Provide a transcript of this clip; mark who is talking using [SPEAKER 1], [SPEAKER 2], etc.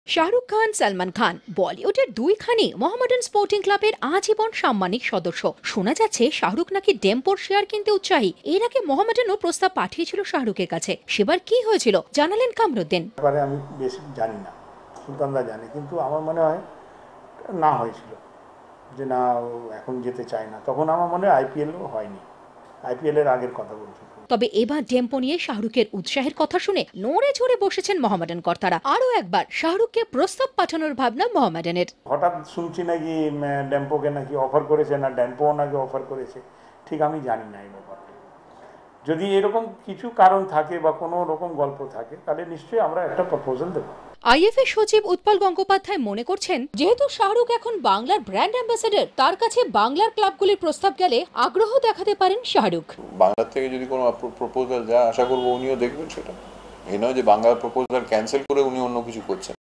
[SPEAKER 1] শাহরুখ খান, সালমান খান বলিউডের দুইখানি মোহামেডান স্পোর্টিং ক্লাবের আজীবন সাম্মানিক সদস্য। শোনা যাচ্ছে শাহরুখ নাকি ডেম্পোর শেয়ার কিনতে উৎসাহী। এর আগে মোহামেডানও প্রস্তাব পাঠিয়েছিল শাহরুখের কাছে। সেবার কি হয়েছিল জানালেন কামরুদ্দিন।
[SPEAKER 2] আমি বেশি জানি না, সুলতানরা জানে, কিন্তু আমার মনে হয় না হয়েছিল যে না এখন যেতে চায় না। তখন আমার মনে হয় আইপিএলও হয়নি, আইপিএল এর আগের কথা বলছি।
[SPEAKER 1] তবে এবার ডেম্পো নিয়ে শাহরুখের উৎসাহের কথা শুনে নড়ে চড়ে বসেছেন মোহামেডান কর্তারা। আরও একবার শাহরুখকে প্রস্তাব পাঠানোর ভাবনা মোহামেডানের।
[SPEAKER 2] হঠাৎ শুনছি নাকি ডেম্পোকে নাকি অফার করেছে, না ডেম্পোও নাকি অফার করেছে, ঠিক আমি জানি না এই ব্যাপারে। যদি এরকম কিছু কারণ থাকে বা কোনো রকম গল্প থাকে তাহলে নিশ্চয়ই আমরা একটা প্রপোজাল দেবো।
[SPEAKER 1] আইএফএ সচিব উৎপল গঙ্গোপাধ্যায় মনে করছেন, যেহেতু শাহরুখ এখন বাংলার ব্র্যান্ড অ্যাম্বাসেডর, তার কাছে বাংলার ক্লাবগুলির প্রস্তাব গেলে আগ্রহ দেখাতে পারেন শাহরুখ।
[SPEAKER 3] বাংলা থেকে যদি কোনো প্রপোজাল যায়, আশা করবো উনিও দেখবেন সেটা। এই নয় যে বাংলার প্রপোজাল ক্যান্সেল করে উনি অন্য কিছু করছেন।